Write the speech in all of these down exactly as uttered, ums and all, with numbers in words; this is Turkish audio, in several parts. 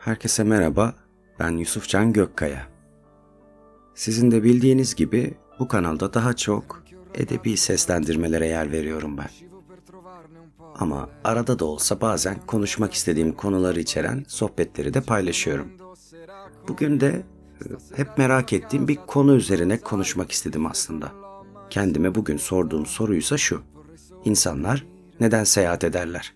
Herkese merhaba, ben Yusufcan Gökkaya. Sizin de bildiğiniz gibi bu kanalda daha çok edebi seslendirmelere yer veriyorum ben. Ama arada da olsa bazen konuşmak istediğim konuları içeren sohbetleri de paylaşıyorum. Bugün de hep merak ettiğim bir konu üzerine konuşmak istedim aslında. Kendime bugün sorduğum soruysa şu: İnsanlar neden seyahat ederler?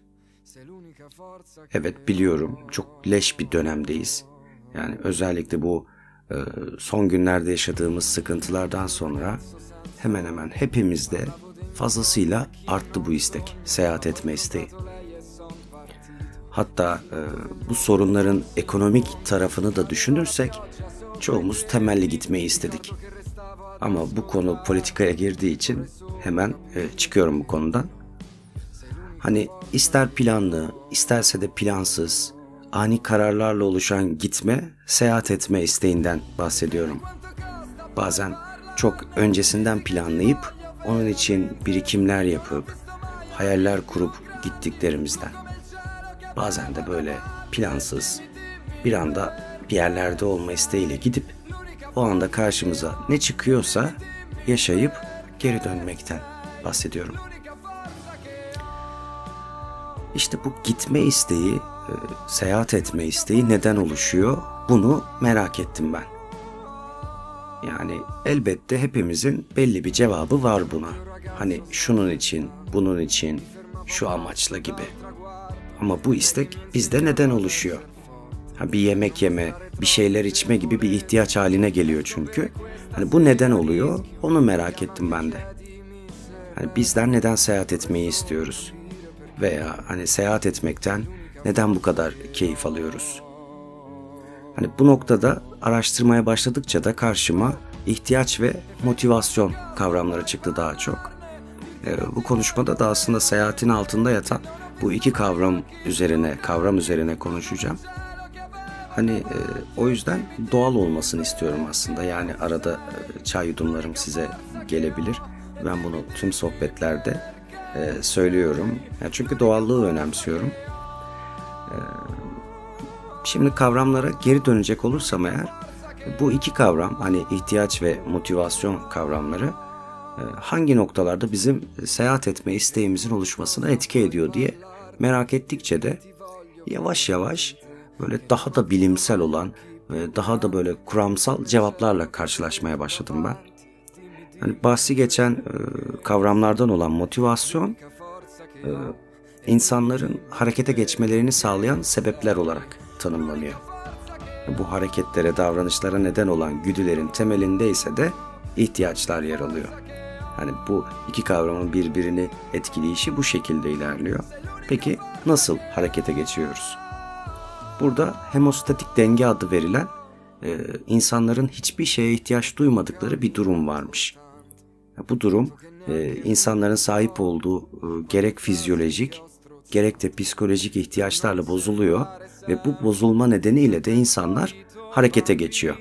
Evet, biliyorum, çok leş bir dönemdeyiz. Yani özellikle bu e, son günlerde yaşadığımız sıkıntılardan sonra hemen hemen hepimizde fazlasıyla arttı bu istek, seyahat etme isteği. Hatta e, bu sorunların ekonomik tarafını da düşünürsek çoğumuz temelli gitmeyi istedik. Ama bu konu politikaya girdiği için hemen e, çıkıyorum bu konudan. Hani ister planlı, isterse de plansız, ani kararlarla oluşan gitme, seyahat etme isteğinden bahsediyorum. Bazen çok öncesinden planlayıp, onun için birikimler yapıp, hayaller kurup gittiklerimizden. Bazen de böyle plansız, bir anda bir yerlerde olma isteğiyle gidip, o anda karşımıza ne çıkıyorsa yaşayıp geri dönmekten bahsediyorum. İşte bu gitme isteği, e, seyahat etme isteği neden oluşuyor? Bunu merak ettim ben. Yani elbette hepimizin belli bir cevabı var buna. Hani şunun için, bunun için, şu amaçla gibi. Ama bu istek bizde neden oluşuyor? Ha, bir yemek yeme, bir şeyler içme gibi bir ihtiyaç haline geliyor çünkü. Hani bu neden oluyor? Onu merak ettim ben de. Hani bizler neden seyahat etmeyi istiyoruz? Veya hani seyahat etmekten neden bu kadar keyif alıyoruz? Hani bu noktada araştırmaya başladıkça da karşıma ihtiyaç ve motivasyon kavramları çıktı daha çok. Ee, bu konuşmada da aslında seyahatin altında yatan bu iki kavram üzerine, kavram üzerine konuşacağım. Hani e, o yüzden doğal olmasını istiyorum aslında. Yani arada e, çay yudumlarım size gelebilir. Ben bunu tüm sohbetlerde e, söylüyorum. Yani çünkü doğallığı önemsiyorum. E, şimdi kavramlara geri dönecek olursam eğer, bu iki kavram, hani ihtiyaç ve motivasyon kavramları e, hangi noktalarda bizim seyahat etme isteğimizin oluşmasına etki ediyor diye merak ettikçe de yavaş yavaş böyle daha da bilimsel olan ve daha da böyle kuramsal cevaplarla karşılaşmaya başladım ben. Yani bahsi geçen e, kavramlardan olan motivasyon, e, insanların harekete geçmelerini sağlayan sebepler olarak tanımlanıyor. Bu hareketlere, davranışlara neden olan güdülerin temelinde ise de ihtiyaçlar yer alıyor. Yani bu iki kavramın birbirini etkileyişi bu şekilde ilerliyor. Peki nasıl harekete geçiyoruz? Burada hemostatik denge adı verilen e, insanların hiçbir şeye ihtiyaç duymadıkları bir durum varmış. Bu durum e, insanların sahip olduğu e, gerek fizyolojik gerek de psikolojik ihtiyaçlarla bozuluyor ve bu bozulma nedeniyle de insanlar harekete geçiyor.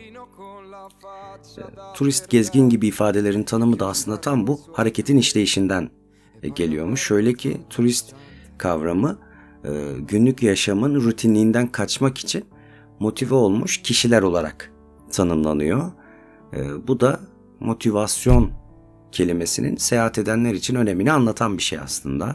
E, turist, gezgin gibi ifadelerin tanımı da aslında tam bu hareketin işleyişinden e, geliyormuş. Şöyle ki turist kavramı e, günlük yaşamın rutinliğinden kaçmak için motive olmuş kişiler olarak tanımlanıyor. E, bu da motivasyon kelimesinin seyahat edenler için önemini anlatan bir şey aslında.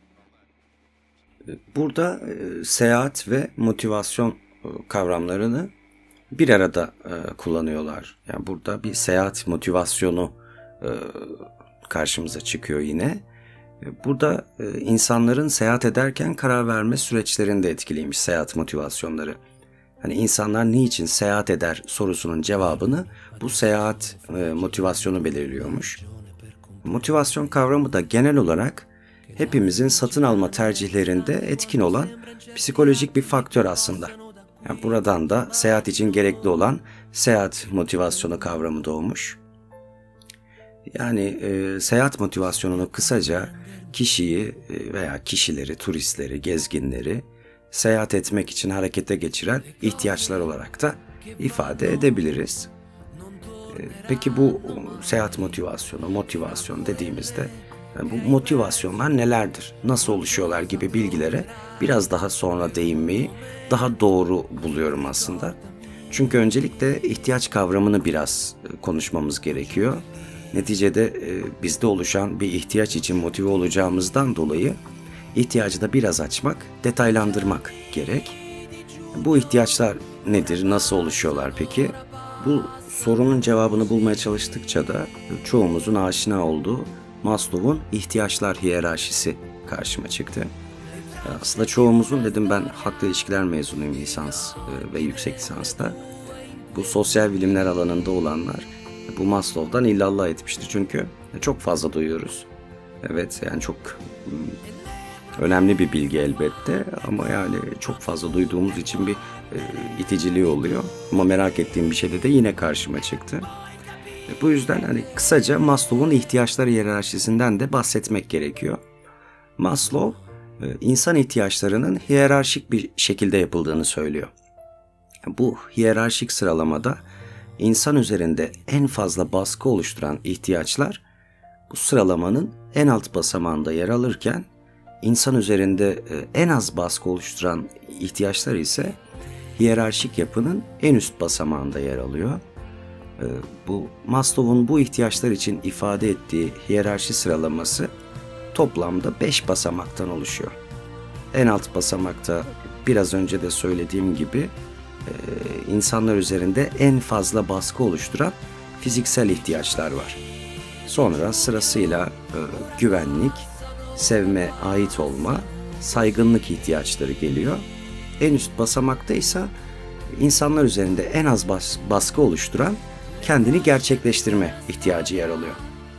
Burada e, seyahat ve motivasyon e, kavramlarını bir arada e, kullanıyorlar. Yani burada bir seyahat motivasyonu e, karşımıza çıkıyor yine. E, burada e, insanların seyahat ederken karar verme süreçlerini de etkileymiş seyahat motivasyonları. Hani insanlar niçin seyahat eder sorusunun cevabını bu seyahat e, motivasyonu belirliyormuş. Motivasyon kavramı da genel olarak hepimizin satın alma tercihlerinde etkin olan psikolojik bir faktör aslında. Yani buradan da seyahat için gerekli olan seyahat motivasyonu kavramı doğmuş. Yani e, seyahat motivasyonunu kısaca kişiyi veya kişileri, turistleri, gezginleri seyahat etmek için harekete geçiren ihtiyaçlar olarak da ifade edebiliriz. Peki bu seyahat motivasyonu, motivasyon dediğimizde Yani bu motivasyonlar nelerdir, nasıl oluşuyorlar gibi bilgilere biraz daha sonra değinmeyi daha doğru buluyorum aslında. Çünkü öncelikle ihtiyaç kavramını biraz konuşmamız gerekiyor. Neticede bizde oluşan bir ihtiyaç için motive olacağımızdan dolayı ihtiyacı da biraz açmak, detaylandırmak gerek. Bu ihtiyaçlar nedir, nasıl oluşuyorlar peki? Bu sorunun cevabını bulmaya çalıştıkça da çoğumuzun aşina olduğu Maslow'un ihtiyaçlar hiyerarşisi karşıma çıktı. Aslında çoğumuzun, dedim ben halkla ilişkiler mezunuyum lisans ve yüksek lisansta. Bu sosyal bilimler alanında olanlar bu Maslow'dan illallah etmiştir. Çünkü çok fazla duyuyoruz. Evet, yani çok önemli bir bilgi elbette ama yani çok fazla duyduğumuz için bir e, iticiliği oluyor. Ama merak ettiğim bir şeyde de yine karşıma çıktı. E, bu yüzden hani kısaca Maslow'un ihtiyaçlar hiyerarşisinden de bahsetmek gerekiyor. Maslow e, insan ihtiyaçlarının hiyerarşik bir şekilde yapıldığını söylüyor. Bu hiyerarşik sıralamada insan üzerinde en fazla baskı oluşturan ihtiyaçlar bu sıralamanın en alt basamağında yer alırken İnsan üzerinde en az baskı oluşturan ihtiyaçlar ise hiyerarşik yapının en üst basamağında yer alıyor. Bu Maslow'un bu ihtiyaçlar için ifade ettiği hiyerarşi sıralaması toplamda beş basamaktan oluşuyor. En alt basamakta biraz önce de söylediğim gibi insanlar üzerinde en fazla baskı oluşturan fiziksel ihtiyaçlar var. Sonra sırasıyla güvenlik, sevme, ait olma, saygınlık ihtiyaçları geliyor. En üst basamakta ise insanlar üzerinde en az bas- baskı oluşturan kendini gerçekleştirme ihtiyacı yer alıyor.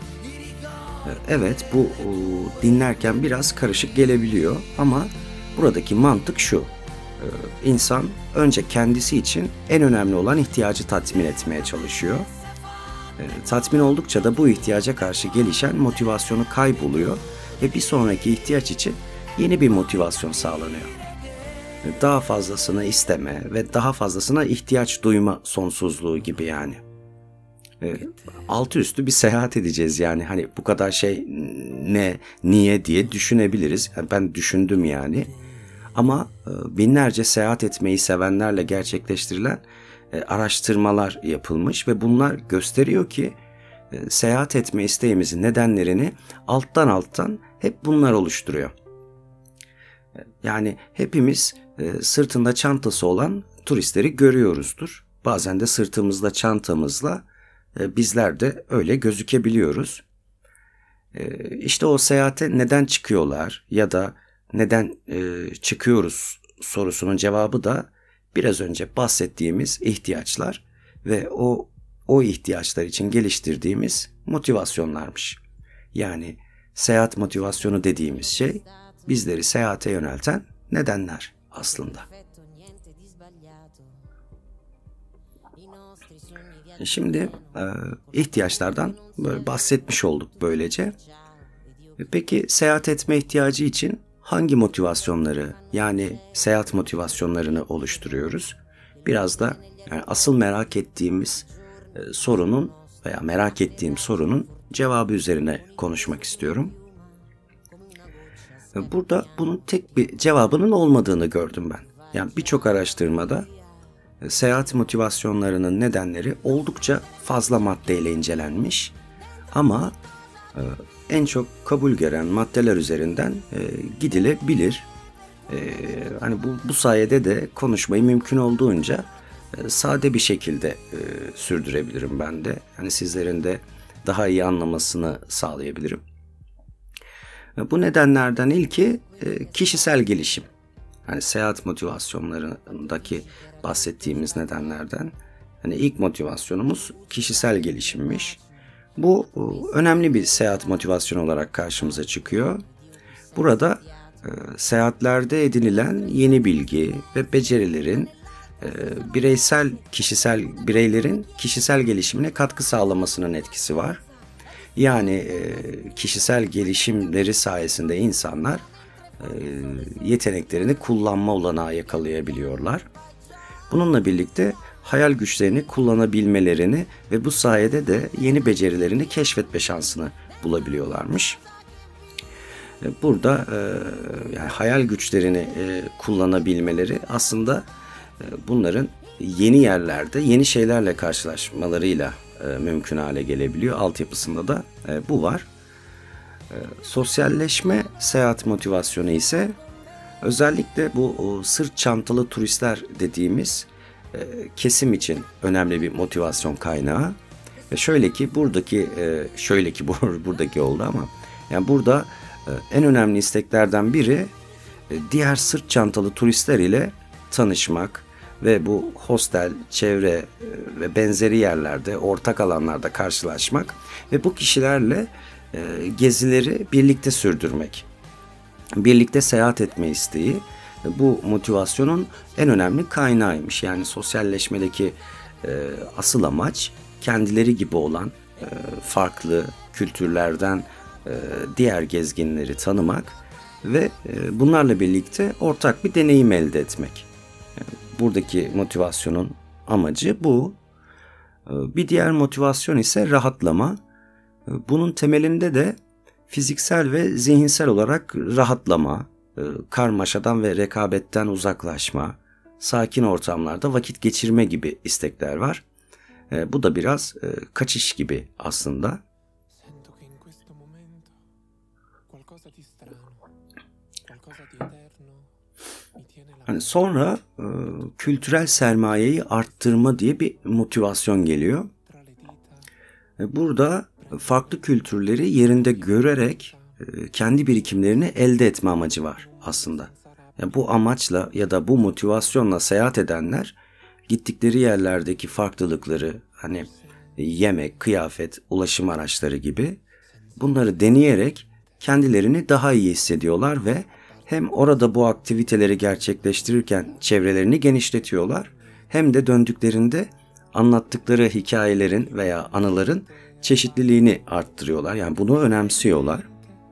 Evet, bu dinlerken biraz karışık gelebiliyor ama buradaki mantık şu. İnsan önce kendisi için en önemli olan ihtiyacı tatmin etmeye çalışıyor. Tatmin oldukça da bu ihtiyaca karşı gelişen motivasyonu kayboluyor ve bir sonraki ihtiyaç için yeni bir motivasyon sağlanıyor. Daha fazlasını isteme ve daha fazlasına ihtiyaç duyma sonsuzluğu gibi yani. Altı üstü bir seyahat edeceğiz yani, hani bu kadar şey ne, niye diye düşünebiliriz. Yani ben düşündüm yani. Ama binlerce seyahat etmeyi sevenlerle gerçekleştirilen araştırmalar yapılmış ve bunlar gösteriyor ki seyahat etme isteğimizin nedenlerini alttan alttan hep bunlar oluşturuyor. Yani hepimiz sırtında çantası olan turistleri görüyoruzdur. Bazen de sırtımızda çantamızla bizler de öyle gözükebiliyoruz. İşte o seyahate neden çıkıyorlar ya da neden çıkıyoruz sorusunun cevabı da biraz önce bahsettiğimiz ihtiyaçlar ve o o ihtiyaçlar için geliştirdiğimiz motivasyonlarmış. Yani seyahat motivasyonu dediğimiz şey bizleri seyahate yönelten nedenler aslında. Şimdi e, ihtiyaçlardan böyle bahsetmiş olduk böylece. Peki seyahat etme ihtiyacı için hangi motivasyonları, yani seyahat motivasyonlarını oluşturuyoruz? Biraz da yani asıl merak ettiğimiz e, sorunun veya merak ettiğim sorunun cevabı üzerine konuşmak istiyorum. Burada bunun tek bir cevabının olmadığını gördüm ben. Yani birçok araştırmada e, seyahat motivasyonlarının nedenleri oldukça fazla maddeyle incelenmiş. Ama e, en çok kabul gören maddeler üzerinden e, gidilebilir. E, hani bu, bu sayede de konuşmayı mümkün olduğunca e, sade bir şekilde e, sürdürebilirim ben de. Hani sizlerin de daha iyi anlamasını sağlayabilirim. E, bu nedenlerden ilki e, kişisel gelişim. Hani seyahat motivasyonlarındaki bahsettiğimiz nedenlerden hani ilk motivasyonumuz kişisel gelişimmiş. Bu önemli bir seyahat motivasyonu olarak karşımıza çıkıyor. Burada e, seyahatlerde edinilen yeni bilgi ve becerilerin e, bireysel kişisel bireylerin kişisel gelişimine katkı sağlamasının etkisi var. Yani e, kişisel gelişimleri sayesinde insanlar e, yeteneklerini kullanma olanağı yakalayabiliyorlar. Bununla birlikte hayal güçlerini kullanabilmelerini ve bu sayede de yeni becerilerini keşfetme şansını bulabiliyorlarmış. Burada yani hayal güçlerini kullanabilmeleri aslında bunların yeni yerlerde yeni şeylerle karşılaşmalarıyla mümkün hale gelebiliyor. Altyapısında da bu var. Sosyalleşme seyahat motivasyonu ise özellikle bu sırt çantalı turistler dediğimiz kesim için önemli bir motivasyon kaynağı. Ve şöyle ki buradaki şöyle ki buradaki oldu ama yani burada en önemli isteklerden biri diğer sırt çantalı turistler ile tanışmak ve bu hostel, çevre ve benzeri yerlerde, ortak alanlarda karşılaşmak ve bu kişilerle gezileri birlikte sürdürmek. Birlikte seyahat etme isteği bu motivasyonun en önemli kaynağıymış. Yani sosyalleşmedeki asıl amaç kendileri gibi olan farklı kültürlerden diğer gezginleri tanımak ve bunlarla birlikte ortak bir deneyim elde etmek. Buradaki motivasyonun amacı bu. Bir diğer motivasyon ise rahatlama. Bunun temelinde de fiziksel ve zihinsel olarak rahatlama, karmaşadan ve rekabetten uzaklaşma, sakin ortamlarda vakit geçirme gibi istekler var. Bu da biraz kaçış gibi aslında. Yani sonra e, kültürel sermayeyi arttırma diye bir motivasyon geliyor. E, burada farklı kültürleri yerinde görerek e, kendi birikimlerini elde etme amacı var aslında. Yani bu amaçla ya da bu motivasyonla seyahat edenler gittikleri yerlerdeki farklılıkları, hani yemek, kıyafet, ulaşım araçları gibi bunları deneyerek kendilerini daha iyi hissediyorlar ve hem orada bu aktiviteleri gerçekleştirirken çevrelerini genişletiyorlar, hem de döndüklerinde anlattıkları hikayelerin veya anıların çeşitliliğini arttırıyorlar. Yani bunu önemsiyorlar.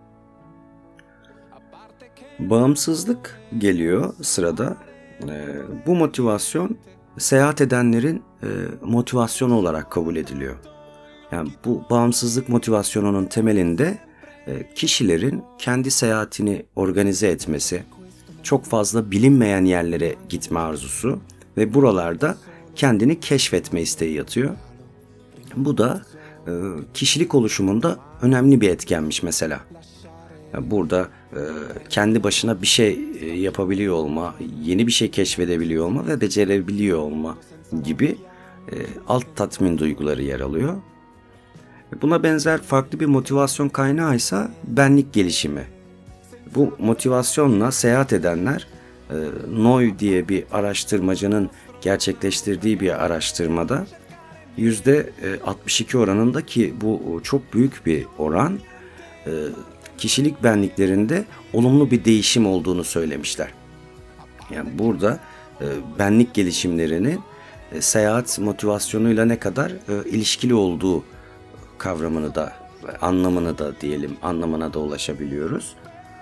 Bağımsızlık geliyor sırada. Bu motivasyon seyahat edenlerin motivasyonu olarak kabul ediliyor. Yani bu bağımsızlık motivasyonunun temelinde kişilerin kendi seyahatini organize etmesi, çok fazla bilinmeyen yerlere gitme arzusu ve buralarda kendini keşfetme isteği yatıyor. Bu da kişilik oluşumunda önemli bir etkenmiş mesela. Burada kendi başına bir şey yapabiliyor olma, yeni bir şey keşfedebiliyor olma ve becerebiliyor olma gibi alt tatmin duyguları yer alıyor. Buna benzer farklı bir motivasyon kaynağı ise benlik gelişimi. Bu motivasyonla seyahat edenler Noy diye bir araştırmacının gerçekleştirdiği bir araştırmada yüzde altmış iki oranında, ki bu çok büyük bir oran, kişilik benliklerinde olumlu bir değişim olduğunu söylemişler. Yani burada benlik gelişimlerinin seyahat motivasyonuyla ne kadar ilişkili olduğu kavramını da, anlamını da diyelim, anlamına da ulaşabiliyoruz.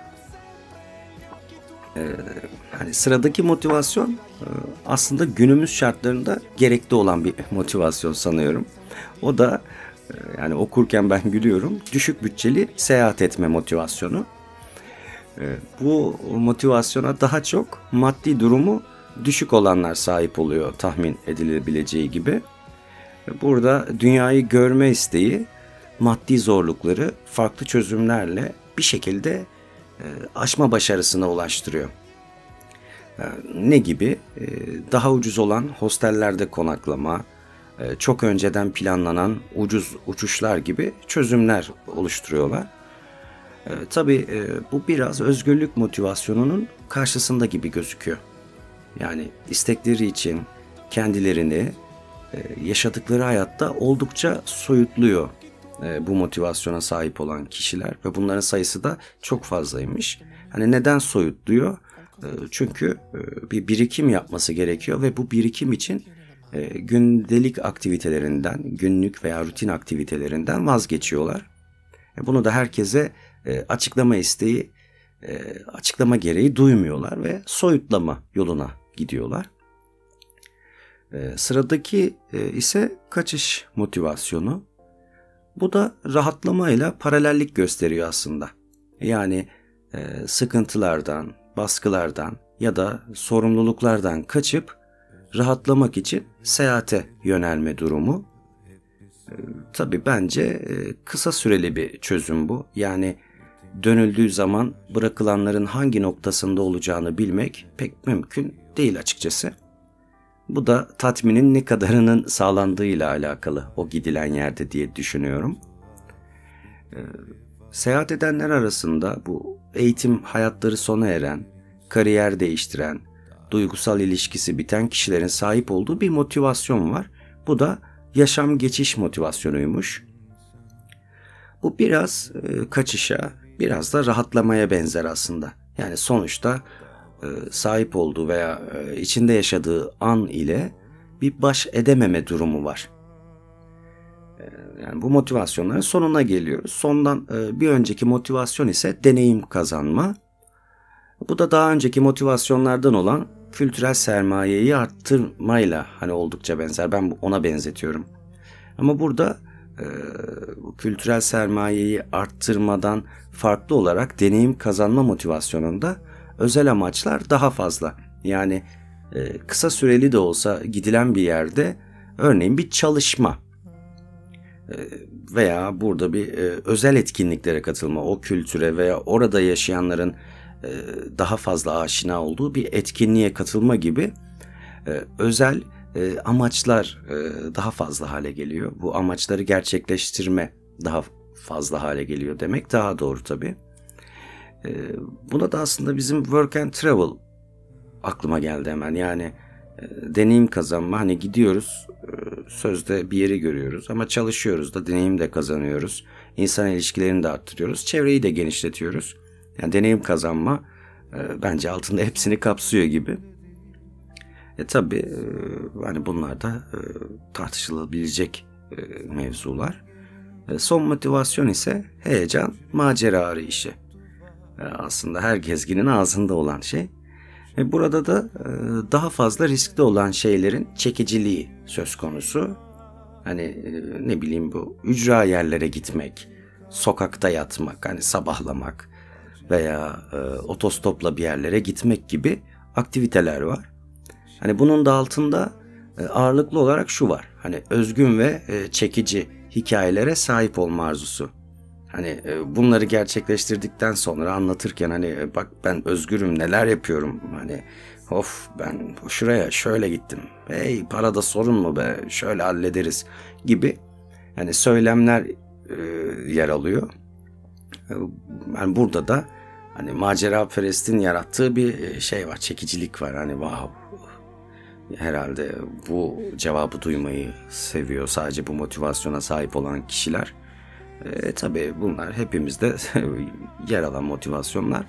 Ee, hani sıradaki motivasyon aslında günümüz şartlarında gerekli olan bir motivasyon sanıyorum. O da yani okurken ben gülüyorum. Düşük bütçeli seyahat etme motivasyonu. Ee, bu motivasyona daha çok maddi durumu düşük olanlar sahip oluyor, tahmin edilebileceği gibi. Burada dünyayı görme isteği maddi zorlukları farklı çözümlerle bir şekilde e, aşma başarısına ulaştırıyor. E, ne gibi? E, daha ucuz olan hostellerde konaklama, e, çok önceden planlanan ucuz uçuşlar gibi çözümler oluşturuyorlar. E, tabii e, bu biraz özgürlük motivasyonunun karşısında gibi gözüküyor. Yani istekleri için kendilerini yaşadıkları hayatta oldukça soyutluyor bu motivasyona sahip olan kişiler ve bunların sayısı da çok fazlaymış. Hani neden soyutluyor? Çünkü bir birikim yapması gerekiyor ve bu birikim için gündelik aktivitelerinden, günlük veya rutin aktivitelerinden vazgeçiyorlar. Bunu da herkese açıklama isteği, açıklama gereği duymuyorlar ve soyutlama yoluna gidiyorlar. Ee, sıradaki e, ise kaçış motivasyonu. Bu da rahatlamayla paralellik gösteriyor aslında. Yani e, sıkıntılardan, baskılardan ya da sorumluluklardan kaçıp rahatlamak için seyahate yönelme durumu. E, tabii bence e, kısa süreli bir çözüm bu. Yani dönüldüğü zaman bırakılanların hangi noktasında olacağını bilmek pek mümkün değil açıkçası. Bu da tatminin ne kadarının sağlandığıyla alakalı o gidilen yerde diye düşünüyorum. Ee, seyahat edenler arasında bu eğitim hayatları sona eren, kariyer değiştiren, duygusal ilişkisi biten kişilerin sahip olduğu bir motivasyon var. Bu da yaşam geçiş motivasyonuymuş. Bu biraz e, kaçışa, biraz da rahatlamaya benzer aslında. Yani sonuçta e, sahip olduğu veya e, içinde yaşadığı an ile bir baş edememe durumu var. E, yani bu motivasyonların sonuna geliyoruz. Sondan e, bir önceki motivasyon ise deneyim kazanma. Bu da daha önceki motivasyonlardan olan kültürel sermayeyi arttırmayla hani oldukça benzer. Ben ona benzetiyorum. Ama burada e, bu kültürel sermayeyi arttırmadan farklı olarak deneyim kazanma motivasyonunda özel amaçlar daha fazla. Yani e, kısa süreli de olsa gidilen bir yerde örneğin bir çalışma e, veya burada bir e, özel etkinliklere katılma, o kültüre veya orada yaşayanların e, daha fazla aşina olduğu bir etkinliğe katılma gibi e, özel e, amaçlar e, daha fazla hale geliyor. Bu amaçları gerçekleştirme daha fazla hale geliyor demek daha doğru tabii. E, buna da aslında bizim work and travel aklıma geldi hemen. Yani e, deneyim kazanma, hani gidiyoruz e, sözde bir yeri görüyoruz ama çalışıyoruz da deneyim de kazanıyoruz. İnsan ilişkilerini de arttırıyoruz, çevreyi de genişletiyoruz. Yani deneyim kazanma e, bence altında hepsini kapsıyor gibi. E tabi e, hani bunlar da e, tartışılabilecek e, mevzular. E, son motivasyon ise heyecan, macera arayışı. E, aslında her gezginin ağzında olan şey. E, burada da e, daha fazla riskli olan şeylerin çekiciliği söz konusu. Hani e, ne bileyim bu ücra yerlere gitmek, sokakta yatmak, hani sabahlamak veya e, otostopla bir yerlere gitmek gibi aktiviteler var. Hani bunun da altında e, ağırlıklı olarak şu var. Hani özgün ve e, çekici hikayelere sahip olma arzusu. Hani e, bunları gerçekleştirdikten sonra anlatırken hani e, bak ben özgürüm, neler yapıyorum. Hani of ben şuraya şöyle gittim. Hey parada sorun mu be, şöyle hallederiz gibi hani söylemler e, yer alıyor. E, yani burada da hani maceraperestin yarattığı bir şey var, çekicilik var. Hani wow, herhalde bu cevabı duymayı seviyor sadece bu motivasyona sahip olan kişiler. E, tabii bunlar hepimizde yer alan motivasyonlar.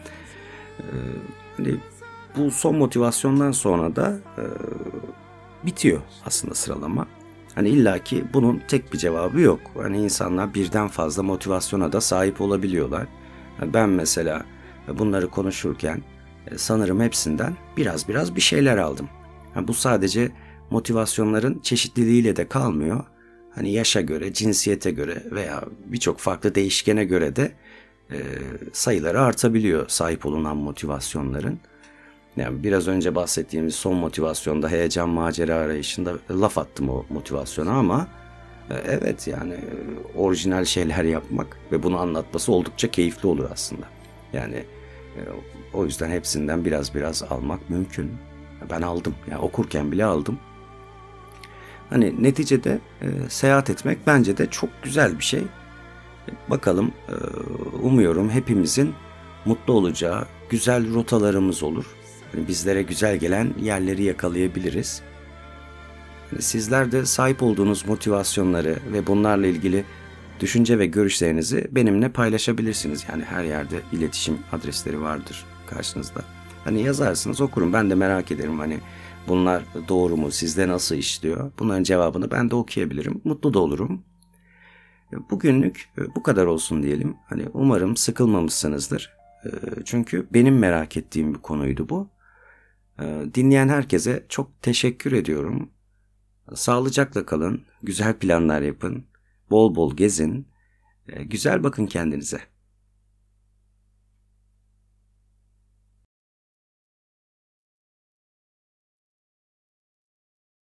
E, hani bu son motivasyondan sonra da e, bitiyor aslında sıralama. Hani illaki bunun tek bir cevabı yok. Hani insanlar birden fazla motivasyona da sahip olabiliyorlar. Yani ben mesela bunları konuşurken e, sanırım hepsinden biraz biraz bir şeyler aldım. Yani bu sadece motivasyonların çeşitliliğiyle de kalmıyor. Hani yaşa göre, cinsiyete göre veya birçok farklı değişkene göre de e, sayıları artabiliyor sahip olunan motivasyonların. Yani biraz önce bahsettiğimiz son motivasyonda heyecan, macera arayışında laf attım o motivasyona ama e, evet yani e, orijinal şeyler yapmak ve bunu anlatması oldukça keyifli olur aslında. Yani e, o yüzden hepsinden biraz biraz almak mümkün. Ben aldım. Yani okurken bile aldım. Hani neticede e, seyahat etmek bence de çok güzel bir şey. E, bakalım e, umuyorum hepimizin mutlu olacağı güzel rotalarımız olur. Yani bizlere güzel gelen yerleri yakalayabiliriz. Yani sizler de sahip olduğunuz motivasyonları ve bunlarla ilgili düşünce ve görüşlerinizi benimle paylaşabilirsiniz. Yani her yerde iletişim adresleri vardır karşınızda. Hani yazarsınız, okurum. Ben de merak ederim hani bunlar doğru mu? Sizde nasıl işliyor? Bunların cevabını ben de okuyabilirim. Mutlu da olurum. Bugünlük bu kadar olsun diyelim. Hani umarım sıkılmamışsınızdır. Çünkü benim merak ettiğim bir konuydu bu. Dinleyen herkese çok teşekkür ediyorum. Sağlıcakla kalın, güzel planlar yapın, bol bol gezin, güzel bakın kendinize.